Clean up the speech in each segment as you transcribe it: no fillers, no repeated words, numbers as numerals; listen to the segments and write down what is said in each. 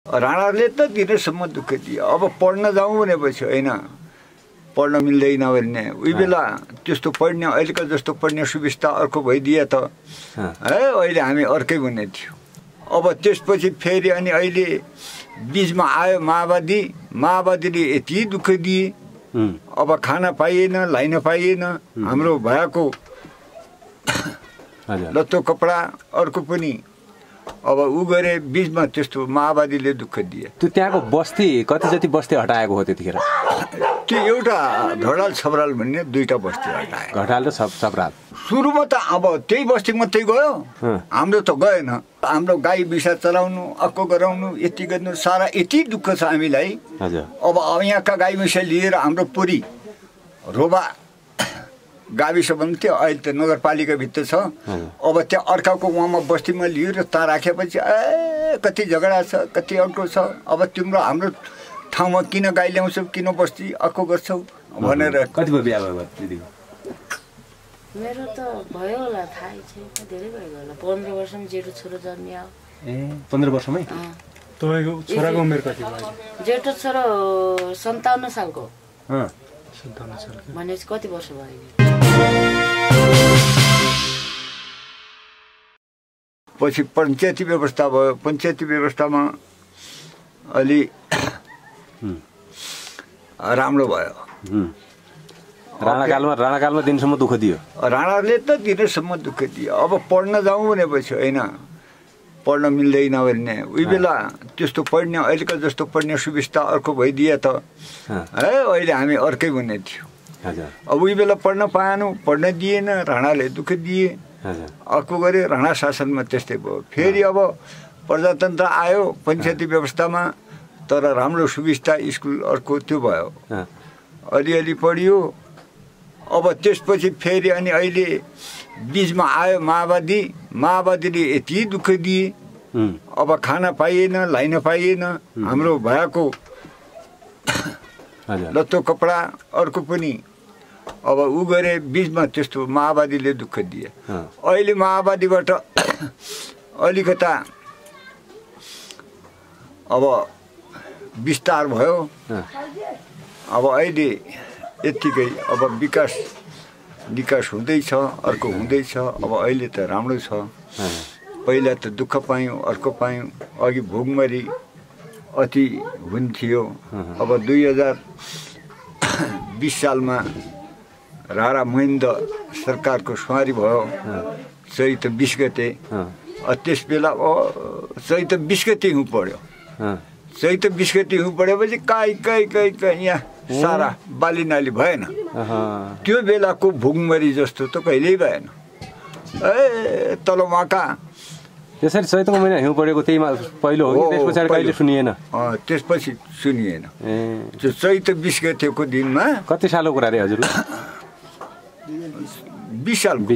राणाले त दिनसम्म दुःख दिए। अब पढ्न जाउँ भनेपछि होइन, पढ्न मिल्दैन भन्ने उही बेला त्यस्तो पढ्ने अहिलेको जस्तो पढ्ने सुविस्ता अर्को भइदिए त है अहिले हामी अर्कै भन्ने थियो। अब त्यसपछि फेरि अनि अहिले बिचमा आयो माओवादीले यति दुःख दिए। अब खान पाइएन, लाइन पाइएन, हाम्रो भएको लत्तो कपडा अर्को पनि अब उ गरे। बिचमा त्यस्तो माओवादीले दुःख दिए। त्यो त्यहाँको बस्ती कति जति बस्ती हटाएको हो त्यतिखेर? त्यो एउटा घडाल छबराल भन्ने दुईटा बस्ती हटाए। घटाल र छबराल सुरुमा त अब त्यही बस्ती मात्रै गयो, हाम्रो त गएन। हाम्रो गाई बिसा चलाउनु, अक्को गराउनु, यति गर्नु सारा यति दुःख छ हामीलाई। अब यहाँका गाई बिसा लिएर हाम्रो पुरी रोबा गाविस भन्थ्यो, अहिले त नगरपालिकाभित्र छ। अब त्यहाँ अर्काको उहाँमा बस्तीमा लिएर ता राखेपछि कति झगडा छ, कति अर्को छ। अब तिम्रो हाम्रो ठाउँमा किन गाई ल्याउँछौ, किन बस्ती अर्को गर्छौ भनेर। कति भयो बिहा भयो दिदीको? मेरो त भयो होला, थाहै छैन, धेरै भयो होला। 15 वर्षमा जेठो छोरो जन्मियो। 15 वर्षमै? तपाईको छोराको उमेर कति भयो? जेठो छोरो 57 सालको। 57 सालको भनेपछि कति वर्ष भयो? पछि पञ्चायती व्यवस्था भयो। पञ्चायती व्यवस्थामा अलि राम्रो भयो। राणाकालमा दिनसम्म दुःख दियो। राणाले त दिनसम्म दुःख दिए। अब पढ्न जाउँ भनेपछि होइन, पढ्न मिल्दैन भन्ने उही बेला त्यस्तो पढ्ने अहिलेको जस्तो पढ्ने सुविस्ता अर्को भइदिए त है अहिले हामी अर्कै भन्ने थियो। अब उही बेला पढ्न पाएनौँ, पढ्न दिएन, राणाले दुःख दिए। अर्को गरे राणा शासनमा त्यस्तै भयो। फेरि अब प्रजातन्त्र आयो पञ्चायती व्यवस्थामा, तर राम्रो सुविस्ता स्कुल अर्को त्यो भयो, अलिअलि पढियो। अब त्यसपछि फेरि अनि अहिले बिचमा आयो माओवादीले यति दुःख दिए। अब खान पाइएन, लाइन पाइएन, हाम्रो भएको लत्तो कपडा अर्को पनि अब उ गरे। बिचमा त्यस्तो माओवादीले दुःख दिए। अहिले माओवादीबाट अलिकता अब विस्तार भयो। अब अहिले यत्तिकै अब विकास हुँदैछ, अर्को हुँदैछ। अब अहिले त राम्रो छ। पहिला त दुःख पायौँ, अर्को पायौँ। अघि भोगमरी अति हुन्थ्यो। अब 2020 सालमा राणा महेन्द्र सरकारको सुहारी भयो चैत 20 गते। त्यस बेला चैत 20 गते हिउँ पऱ्यो। चैत 20 गते हिउँ पढेपछि काहीँ यहाँ सारा बाली नाली भएन। त्यो बेलाको भोगमरी जस्तो त कहिल्यै भएन। तल उहाँका त्यसरी चैतको महिना हिउँ परेको त्यही पहिलो हो कि त्यस पछाडि कहिले सुनिएन? त्यसपछि सुनिएन। त्यो चैत 20 गतेको दिनमा। कति सालको कुरा रे हजुरले? 20 साल हो।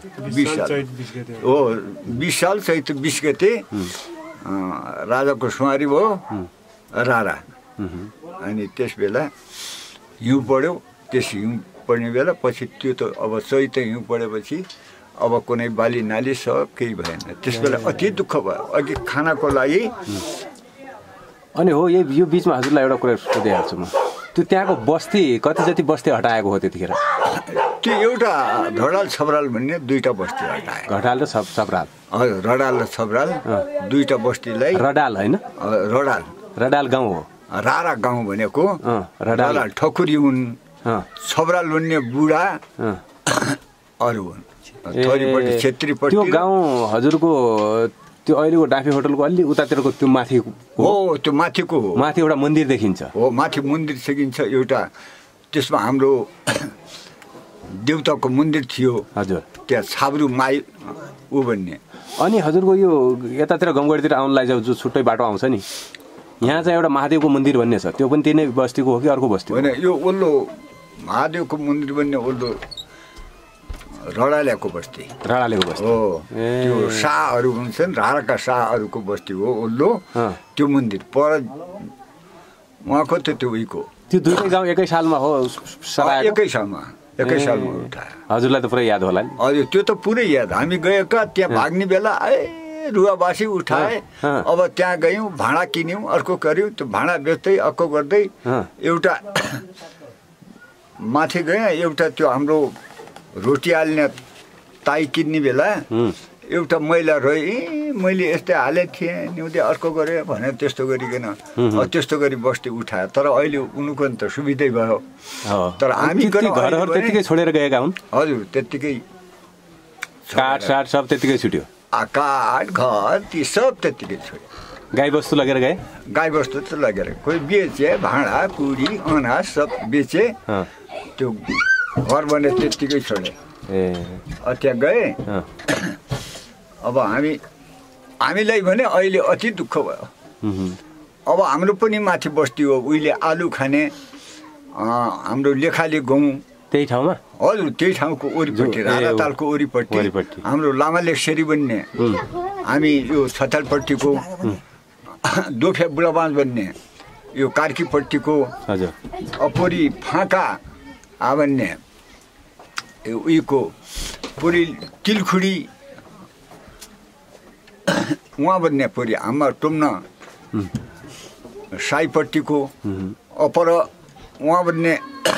20 साल चैत 20 गते राजाको सुहारी भयो राणा। अनि त्यस बेला हिउँ पढ्यो। त्यस हिउँ पढ्ने बेला पछि त्यो त अब चैत हिउँ पढेपछि अब कुनै बाली नाली सब केही भएन। त्यस बेला अति दुःख भयो। अघि खानाको लागि। अनि हो यो बिचमा हजुरलाई एउटा कुरा सोधिहाल्छु म। त्यो त्यहाँको बस्ती कति जति बस्ती हटाएको हो त्यतिखेर? त्यो एउटा घडाल छबराल भन्ने दुईटा बस्ती हटाए। घटाल र छबराल? हजुर, रडाल र छबराल दुईटा बस्तीलाई। रडाल होइन? रडाल गाउँ हो। रारा गाउँ भनेको रडाल ठकुरी हुन्। छबराल भन्ने बुढा अरू हुन्। थोरीपट्टि क्षेत्रीपट्टि। त्यो गाउँ हजुरको त्यो अहिलेको डाँफे होटलको अलि उतातिरको त्यो माथि हो? त्यो माथिको हो। माथि एउटा मन्दिर देखिन्छ। हो, माथि मन्दिर देखिन्छ एउटा। त्यसमा हाम्रो देउताको मन्दिर थियो। हजुर, त्यहाँ छाब्रु माई ऊ भन्ने। अनि हजुरको यो यतातिर गमगढीतिर आउनलाई जो छुट्टै बाटो आउँछ नि, यहाँ चाहिँ एउटा महादेवको मन्दिर भन्ने छ। त्यो पनि त्यही नै बस्तीको हो कि अर्को बस्ती? होइन, यो ओल्लो महादेवको मन्दिर भन्ने ओल्लो रडालेको बस्ती। रडालेको बस्ती हो। त्यो शाहहरू हुन्छन्, राणाका शाहहरूको बस्ती हो ओल्लो। त्यो मन्दिर पर उहाँको त त्यो उहीको। त्यो दुईटै गाउँ एकै सालमा हो? एकै सालमा उठायो। हजुरलाई त पुरै याद होला नि? हजुर, त्यो त पुरै याद। हामी गएका त्यहाँ भाग्ने बेला रुवाबासी उठाए अब त्यहाँ गयौँ भाँडा किन्यौँ अर्को गर्यौँ त्यो भाँडा बेच्दै अर्को गर्दै एउटा माथि गएँ एउटा त्यो हाम्रो रोटी हाल्ने ताई किन्ने बेला एउटा महिला रह्यो मैले यस्तै हालेको थिएँ न्युदे अर्को गरेँ भनेर त्यस्तो गरिकन त्यस्तो गरी बस्ती उठायो तर अहिले उनको त सुविधै भयो तर हामी घरहरू त्यतिकै छोडेर गएका हुन् हजुर त्यतिकै काठ साठ सब त्यतिकै छुट्यो काठ घर ती सब त्यतिकै छोड्यो गाई बस्तु लगेर गए गाई बस्तु त लगेर कोही बेचे भाँडा कुडी अनाज सब बेचे त्यो घर बने त्यतिकै छोडे त्यहाँ गए अब हामीलाई भने अहिले अति दुःख भयो अब हाम्रो पनि माथि बस्ती हो उहिले आलु खाने हाम्रो लेखाले गहुँ त्यही ठाउँमा हजुर त्यही ठाउँको वरिपट्टि रातालको वरिपट्टि हाम्रो लामाले सेरी बन्ने हामी यो छतालपट्टिको दोफे बुढाबाँझ बन्ने यो कार्कीपट्टिको अपोरी फाँका भन्ने उयोको पुरी तिलखुडी उहाँ भन्ने पुरी आमा टुम्न साईपट्टिको अपर उहाँ भन्ने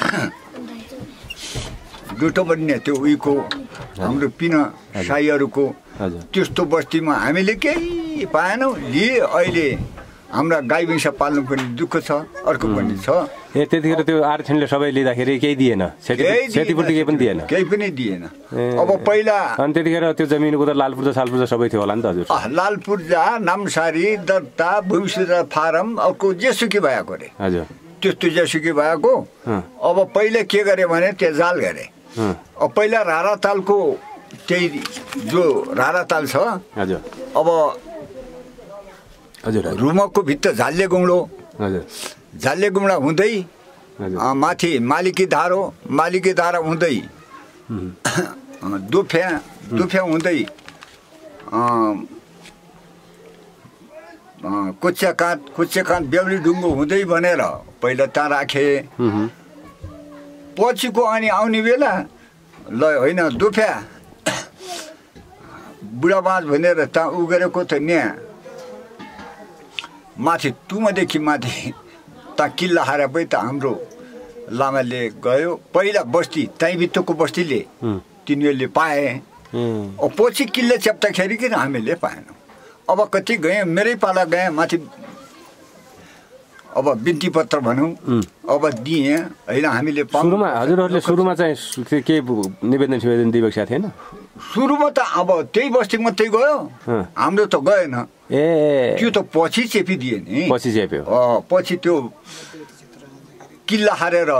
डुटो भन्ने त्यो उयोको हाम्रो पिन साईहरूको त्यस्तो बस्तीमा हामीले केही पाएनौँ लिए अहिले हाम्रा गाई भैँस पाल्नु पनि दुःख छ अर्को पनि छ त्यतिखेर त्यो आरक्षणले सबै लिँदाखेरि केही दिएन क्षतिपूर्ति केही पनि दिएन केही पनि दिएन अब पहिला अनि त्यतिखेर त्यो जमिनको त लालपूर्जा सालपूर्जा सबै थियो होला नि त हजुर लालपूर्जा नामसारी दर्ता भूमिसुधार फारम अर्को जेसुकै भएको अरे हजुर त्यस्तो जेसुकै भएको अब पहिला के गरे भने त्यो जाल गरे अब पहिला रारातालको त्यही जो राराताल छ हजुर अब हजुर रुमको भित्र झाल्ले गुम्डो झाल्ले गुम्डा हुँदै माथि मालिकी धारा हुँदै दुफ्या हुँदै कुच्चेकाँत बेहुली ढुङ्गो हुँदै भनेर पहिला त्यहाँ राखे पछिको अनि आउने बेला ल होइन दुफ्या बुढाबाँझ भनेर त्यहाँ उ गरेको त यहाँ माथि तुमादेखि माथि ता किल्ला हारा पनि त हाम्रो लामाले गयो पहिला बस्ती त्यहीँभित्रको बस्तीले तिनीहरूले पाए पछि किल्ला च्याप्दाखेरि किन हामीले पाएनौँ अब कति गएँ मेरै पाला गएँ माथि अब बिन्ती पत्र भनौँ अब दिएँ होइन हामीले हजुरहरूले सुरुमा चाहिँ के निवेदन दिएको थिएन सुरुमा त अब त्यही बस्ती मात्रै गयो हाम्रो त गएन त्यो त पछि चेपिदिए नि पछि चेप्यो पछि त्यो किल्ला हारेर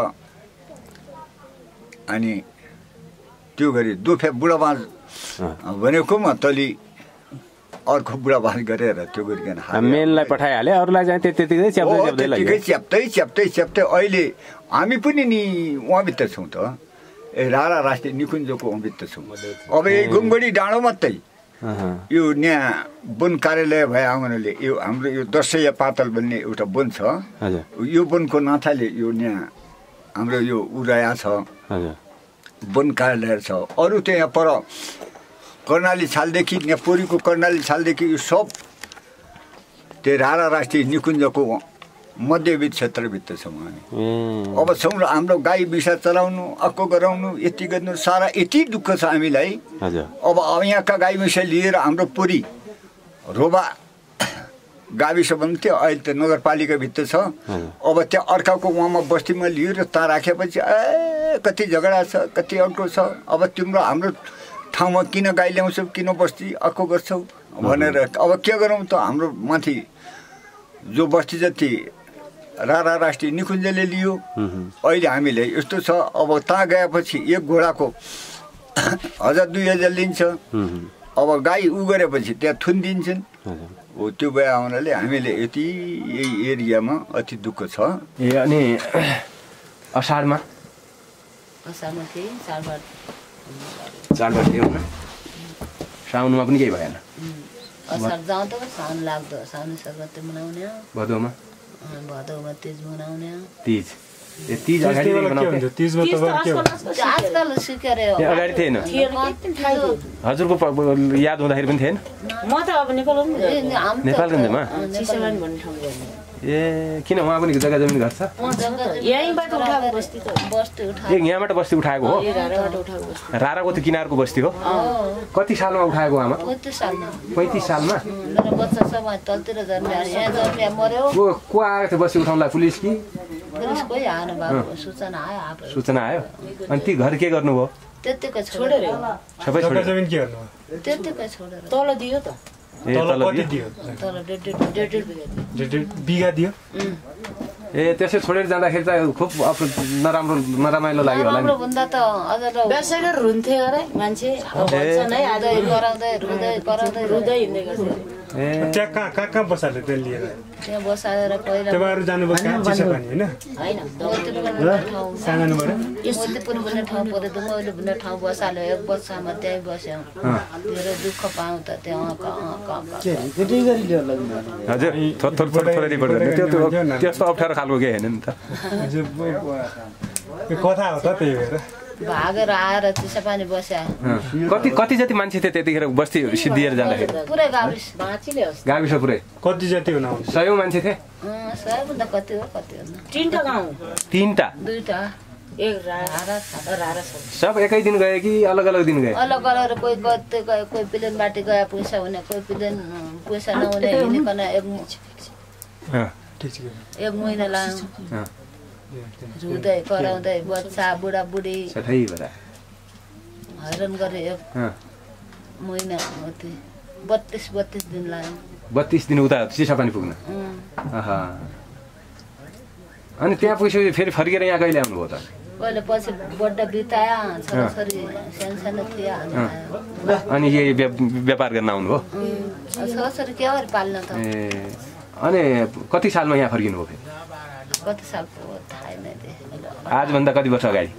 अनि त्यो गरी दोफे बुढाबाँझ भनेको म तली अर्को बुढाबाँझ गरेर त्यो गरिकन मेनलाई पठाइहाले अरूलाई चाहिँ त्यतिकै च्याप्दै अहिले हामी पनि नि उहाँभित्र छौँ त रारा राष्ट्रिय निकुञ्जको उहाँभित्र छौँ अब यही गुमगढी डाँडो मात्रै यो यहाँ वन कार्यालय भए आउनाले यो हाम्रो यो दसैँ पातल भन्ने एउटा वन छ यो वनको नाथाले यो यहाँ हाम्रो यो उराया छ वन कार्यालय छ अरू त यहाँ पर कर्णाली छालदेखि नेपोरीको कर्णाली छालदेखि यो सब त्यो रारा राष्ट्रिय निकुञ्जको मध्यवित्त क्षेत्रभित्र छौँ हामी अब छौँ र हाम्रो गाई बिसा चलाउनु अक्को गराउनु यति गर्नु सारा यति दुःख छ हामीलाई अब यहाँका गाई बिसा लिएर हाम्रो पुरी रोबा गाविस भन्थ्यो अहिले त नगरपालिकाभित्र छ अब त्यहाँ अर्काको उहाँमा बस्तीमा लिएर ता राखेपछि कति झगडा छ कति अर्को छ अब तिम्रो हाम्रो ठाउँमा किन गाई ल्याउँछौ किन बस्ती अर्को गर्छौ भनेर अब के गरौँ त हाम्रो माथि जो बस्ती जति रारा राष्ट्रिय निकुञ्जले लियो अहिले हामीले यस्तो छ अब ता गएपछि एक घोडाको 1000-2000 लिन्छ अब गाई उ गरेपछि त्यहाँ थुन दिन्छन् हो त्यो भए हुनाले हामीले यति यही एरियामा अति दुःख छ अनि असारमा चाडबाड थियो साउनमा पनि केही भएन असार जाउँदा साउन लाग्दो साउन सङ्क्रान्ति मनाउने भदौमा भदौमा तिज मनाउने तिज ए 30 अगाडि बनाउँथे 30 मा तपाईहरु के हुन्छ आजकल सिकेर हो अगाडि थिएन हजुरको याद हुँदाखेरि पनि थिएन म त अब नेपालगञ्जमा चिसामान भन्ने ठाउँ जाने ए किन वहाँ पनि जग्गा जमिन घर छ यहीँबाट उठाएको बस्ती त बस्ती उठाएको ए यहाँबाट बस्ती उठाएको हो राराबाट उठाएको बस्ती राराको त्यो किनारको बस्ती हो कति सालमा उठाएको आमा 35 सालमा मेरो बच्चा सब तलतिर जन्मिया यहाँ जन्मिया मर्यो को आएको थियो बस्ती उठाउनलाई पुलिस कि पुलिस कोही आएन बाबु सूचना आयो आफै सूचना आयो अनि ती घर के गर्नुभयो त्यतिकै छोडेर सबै जग्गा छोडेर जमिन के गर्नु त्यतिकै छोडेर तल दियो त ए तल तल कति दियो तल डेढ बिगा दियो ए त्यसै छोडेर जाँदाखेरि त खुब नराम्रो लाग्यो होला राम्रो भन्दा त अझ त बेसैले रुन्थे अरे मान्छे भन्छन् है आज कराउँदै रुँदै हिँड्दै गर्थे ए त्यहाँ कहाँ बसाले त्यो लिएर त्यहाँ बसाएर पहिला तपाईहरु जानुभयो कहाँ चिसो पानी हैन हैन सामानबाट मोतीपुर भन्ने ठाउँ पऱ्यो दुमौली भन्ने ठाउँ बसाल्यो एक वर्षमा त्यहीँ बस्यौँ धेरै दुःख पाउँ त त्यहाँ हजुर थोरै रिपोर्ट गर्ने त्यस्तो अप्ठ्यारो खालको केही हैन नि त कथा हो त त्यही भएर भागेर आएर चिसापानी बस्या कति जति मान्छे थिए त्यतिखेर बस्ती सिद्धिएर जाँदाखेरि पुरै गाविस बाँचिले होस् गाविस पुरै कति जति हुनुहुन्छ 100 मान्छे थिए सबभन्दा कति हो कति हो तीनटा गाउँ तीनटा दुईटा एक रारा छ सब एकै दिन गए कि अलग अलग दिन गए अलग अलग कोही कति गयो कोही प्लेन बाटी गयो पैसा हुने कोही प्लेन पैसा नहुने हिँडिकन एक महिना लाग्यो रुँदै कराउँदै बच्चा बुढाबुढी हैरान गरे एक महिना 32 दिन लाग्यो 32 दिन उता चिसापानी पुग्न अनि त्यहाँ पुगेपछि फेरि फर्केर यहाँ कहिले आउनुभयो त पहिले पछि बड्डा बिताया छोराछोरी सानो थिए अनि यही व्यापार गर्न आउनुभयो छोराछोरी के गरी पाल्न त ए अनि कति सालमा यहाँ फर्किनु भयो फेरि कति सालको थाहा नै आजभन्दा कति वर्ष अगाडि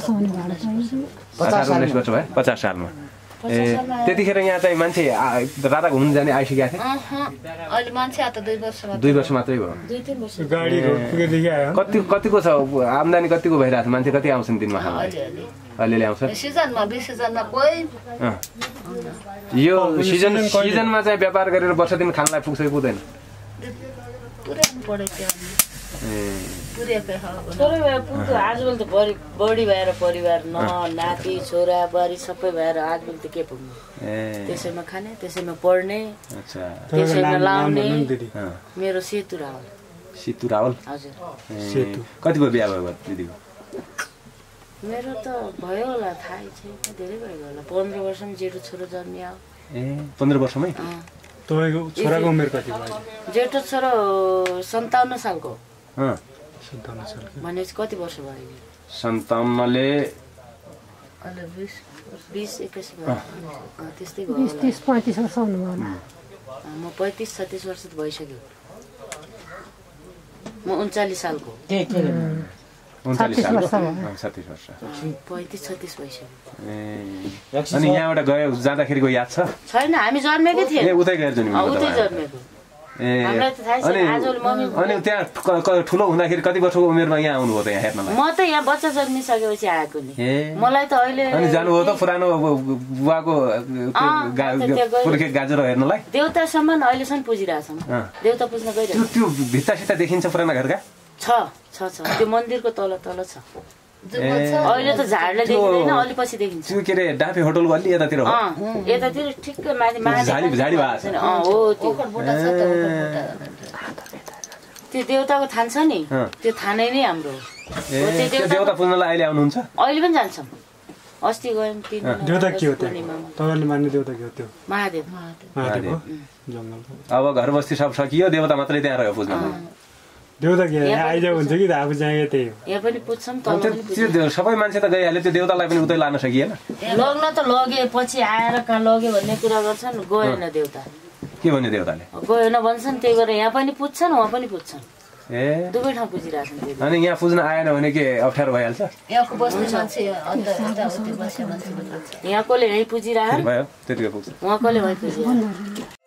18-19 वर्ष भयो 50 सालमा ए त्यतिखेर यहाँ चाहिँ मान्छे रारा घुम्न जाने आइसकेका थिए अहिले मान्छे आ त 2 वर्ष मात्रै भयो 2-3 वर्ष गाडीको पुगेदेखि आयो कतिको छ आम्दानी कतिको भइरहेको छ मान्छे कति आउँछन् दिनमा खान अलिअलि आउँछ सिजनमा 20 सिजनमा कोही यो सिजनमा चाहिँ व्यापार गरेर वर्ष दिन खानलाई पुग्छ कि पुग्दैन पुर्याउनु पऱ्यो त्यो पुर्याएकै हो पुग्यो आजकल त बढी भएर परिवार नाति छोरा बुहारी सबै भएर आजकल त के पुग्नु त्यसैमा खाने त्यसैमा पढ्ने त्यसैमा लाउने मेरो सेतु रावल हजुर कति भयो बिहा भयो दिदीको मेरो त भयो होला थाहै छैन धेरै भयो होला 15 वर्षमा जेठो छोरो जन्मियो ए 15 वर्षमै तपाईको छोराको उमेर कति भयो जेठो छोरो 57 सालको 57 साल भनेपछि कति वर्ष भयो 57 ले अहिले 20-21 त्यस्तै भयो 30-35 वर्ष हुनुभयो म 35-36 वर्ष त भइसक्यो म 39 सालको 39 वर्ष 37 वर्ष 35-36 भइसक्यो अनि यहाँबाट गयो जाँदाखेरिको याद छ छैन हामी जन्मेकै थिए ए उतै गएर जन्मेको ए अनि त्यहाँ ठुलो हुँदाखेरि कति वर्षको उमेरमा यहाँ आउनुभयो त यहाँ हेर्नलाई म त यहाँ बच्चा जन्मिसकेपछि आएको नि मलाई त अहिले अनि जानुभयो त पुरानो बुवाको पुर्खे गाजर हेर्नलाई देउतासम्म अहिलेसम्म पुजिरहेछौँ देउता पुज्न गइरहेको त्यो भित्ता देखिन्छ पुराना घरका छ त्यो मन्दिरको तल छ अहिले त झाडले देखिँदैन अलि पछि देखिन्छ त्यो के अरे डाफे होटलको अलि यतातिर हो यतातिर ठिक्कै माथि झाडी भएको छ हो त्यो देउताको थान छ नि त्यो थानै नै हाम्रो देउता पुज्नलाई अहिले आउनुहुन्छ अहिले पनि जान्छौँ अस्ति गयौँ 3 देउता के हो तपाईले मान्ने देउता के हो त्यो महादेव जंगलको अब घर बस्ती सब सकियो देउता मात्रै त्यहाँ रह्यो पुज्न देउता के आइजा हुन्छ कि आफू जाँगे त्यही हो यहाँ पनि पुज्छौँ त्यो सबै मान्छे त गइहाल्यो त्यो देउतालाई पनि उतै लान सकिएन लग्न त लगे पछि आएर कहाँ लग्यो भन्ने कुरा गर्छन् गएन देउता के भन्यो देउताले गएन भन्छन् त्यही भएर यहाँ पनि पुज्छन् उहाँ पनि पुज्छन् ए दुवै ठाउँ पुजिरहेछन् अनि यहाँ पुज्न आएन भने के अप्ठ्यारो भइहाल्छ यहाँको बस्ने मान्छे यहाँ कसले यहीँ पुजिरहेको भयो त्यतिकै पुग्छ उहाँ कसले वहीँ पुजिरहेको